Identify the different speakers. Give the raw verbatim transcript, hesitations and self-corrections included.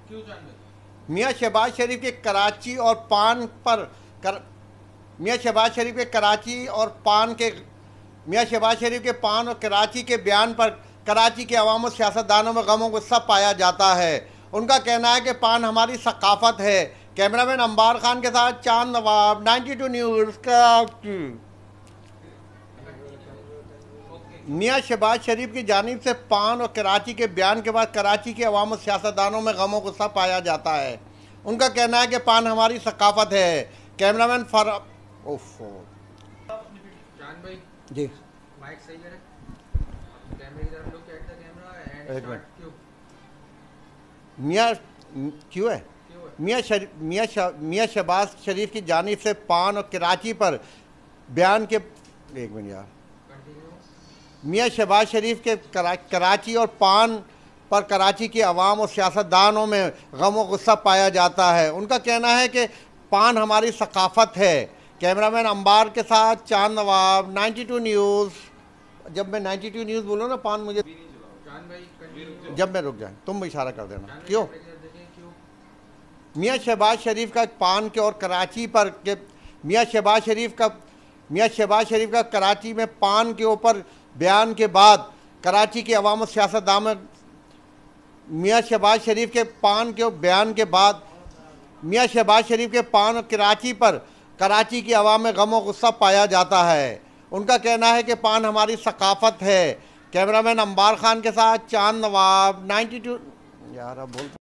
Speaker 1: क्यों जानते?
Speaker 2: मियाँ शहबाज शरीफ के कराची और पान पर कर, मियाँ शहबाज शरीफ के कराची और पान के मियाँ शहबाज शरीफ के पान और कराची के बयान पर कराची के अवाम और सियासतदानों में गमों को सब पाया जाता है। उनका कहना है कि पान हमारी सकाफत है। कैमरामैन अंबार खान के साथ Chand Nawab, ninety two news Karachi. मियाँ शहबाज शरीफ की जानिब से पान और कराची के बयान के बाद कराची के अवाम और सियासतदानों में गमों को सब पाया जाता है। उनका कहना है कि पान हमारी सकाफत है। कैमरामैन फर ओफो
Speaker 1: जान भाई
Speaker 2: जी
Speaker 1: माइक सही करे, कैमरे की तरफ look at the camera and
Speaker 2: एक
Speaker 1: स्टार्ट। क्यों
Speaker 2: मियाँ क्यों है
Speaker 1: क्यों है?
Speaker 2: मियाँ शर, मियाँ शा- मियाँ शहबाज शरीफ की जानिब से पान और कराची पर बयान के एक मिनट यार
Speaker 1: कंटिन्यू।
Speaker 2: मियाँ शहबाज शरीफ के करा, कराची और पान पर कराची के अवाम और सियासतदानों में गम और गुस्सा पाया जाता है। उनका कहना है कि पान हमारी सकाफत है। कैमरामैन अंबार के साथ Chand Nawab, ninety two news. जब मैं नाइन्टी टू न्यूज़ बोलूँ ना पान मुझे,
Speaker 1: जान भाई कंटिन्यू।
Speaker 2: जब मैं रुक जाए तुम इशारा कर देना।
Speaker 1: जान भाई
Speaker 2: क्यों?
Speaker 1: कैमरे की तरफ देखिए। क्यों
Speaker 2: मियाँ शहबाज शरीफ का पान के और कराची पर के मियाँ शहबाज शरीफ का मियाँ शहबाज शरीफ का कराची में पान के ऊपर बयान के बाद कराची के अवाम और सियासतदान में मियाँ शहबाज शरीफ के पान के बयान के बाद मियाँ शहबाज शरीफ के पान और कराची पर कराची की अवाम में गम और गुस्सा पाया जाता है। उनका कहना है कि पान हमारी सकाफत है। कैमरामैन अंबार खान के साथ चांद नवाब, नाइन्टी टू। यार अब बोल